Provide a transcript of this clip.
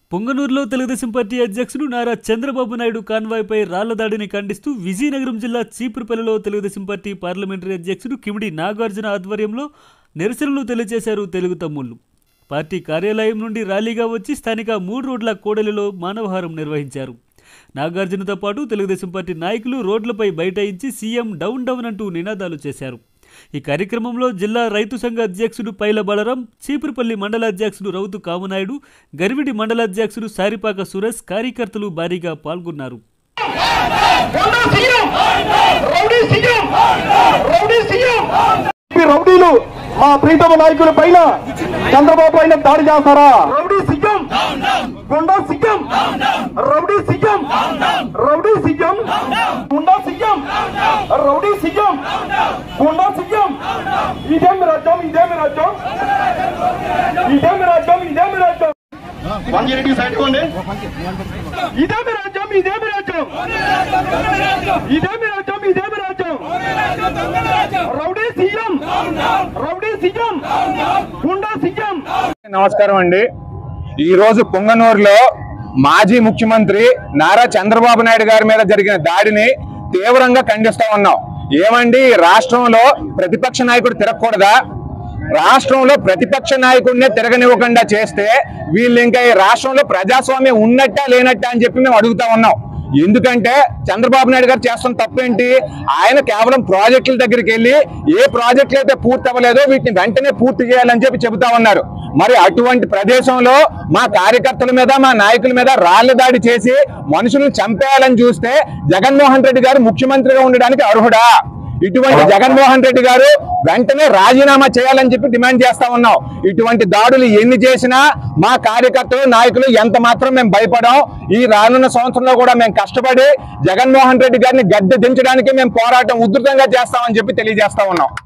పొంగనూరులో Telugu Desam party అధ్యక్షుడు నారా చంద్రబాబు నాయుడు కాన్వాయ్పై రాళ్ల దాడిని ఖండిస్తూ విజయనగరం జిల్లా చీపురుపల్లిలో తెలుగుదేశం పార్టీ పార్లమెంటరీ అధ్యక్షుడు కిమిడి నాగార్జున ఆధ్వర్యంలో నిరసనలు తెలియజేశారు తెలుగు తమ్ముళ్లు. పార్టీ కార్యాలయం నుండి ర్యాలీగా వచ్చి స్థానిక 3 రోడ్ల కూడలిలో మానవహారం నిర్వహించారు. నాగార్జునతో పాటు తెలుగుదేశం పార్టీ నాయకులు రోడ్లపై బైఠాయించి సీఎం డౌన్ డౌన్ అంటూ నినాదాలు చేశారు. ఈ కార్యక్రమంలో జిల్లా రైతు సంఘ అధ్యక్షుడు పైల బలరాం, చీపురుపల్లి మండల అధ్యక్షుడు రౌతు కామనాయుడు, గర్విడి మండల అధ్యక్షుడు సారిపాక సురేష్ కార్యకర్తలు భారీగా పాల్గొన్నారు. రౌడీలు మా ప్రీతమ నాయకుల పైన చంద్రబాబు పైన దాడి చేస్తారా? Rowdy CM, goonda CM, rowdy CM, rowdy CM, goonda CM, rowdy CM, goonda CM. ఇదేమి రాజ్యం, ఇదేమి రాజ్యం, ఇదేమి రాజ్యం, ఇదేమి రాజ్యం. 180 సైడ్ ఇవ్వండి. ఇదేమి రాజ్యం, ఇదేమి రాజ్యం, ఇదేమి రాజ్యం, ఇదేమి రాజ్యం. Rowdy CM, rowdy CM, goonda CM. నమస్కారం అండి. ఈ రోజు పొంగనూరులో మాజీ ముఖ్యమంత్రి నారా చంద్రబాబు నాయుడు గారి మీద జరిగిన దాడిని తీవ్రంగా ఖండిస్తా ఉన్నాం. ఏమండి, రాష్ట్రంలో ప్రతిపక్ష నాయకుడు తిరగకూడదా? రాష్ట్రంలో ప్రతిపక్ష నాయకుడినే తిరగనివ్వకుండా చేస్తే వీళ్ళు ఇంకా ఈ రాష్ట్రంలో ప్రజాస్వామ్యం ఉన్నట్టా లేనట్టా అని చెప్పి మేము అడుగుతా ఉన్నాం. ఎందుకంటే చంద్రబాబు నాయుడు గారు చేస్తున్న తప్పేంటి? ఆయన కేవలం ప్రాజెక్టుల దగ్గరికి వెళ్ళి ఏ ప్రాజెక్టులు అయితే పూర్తి అవ్వలేదో వీటిని వెంటనే పూర్తి చేయాలని చెప్పి చెబుతా ఉన్నారు. మరి అటువంటి ప్రదేశంలో మా కార్యకర్తల మీద, మా నాయకుల మీద రాళ్ల దాడి చేసి మనుషులను చంపేయాలని చూస్తే జగన్మోహన్ రెడ్డి గారు ముఖ్యమంత్రిగా ఉండడానికి అర్హుడా? ఇటువంటి జగన్మోహన్ రెడ్డి గారు వెంటనే రాజీనామా చేయాలని చెప్పి డిమాండ్ చేస్తా ఉన్నాం. ఇటువంటి దాడులు ఎన్ని చేసినా మా కార్యకర్తలు, నాయకులు ఎంత మాత్రం మేము భయపడాం. ఈ రానున్న సంవత్సరంలో కూడా మేము కష్టపడి జగన్మోహన్ రెడ్డి గారిని గద్దె దించడానికి మేము పోరాటం ఉధృతంగా చేస్తామని చెప్పి తెలియజేస్తా ఉన్నాం.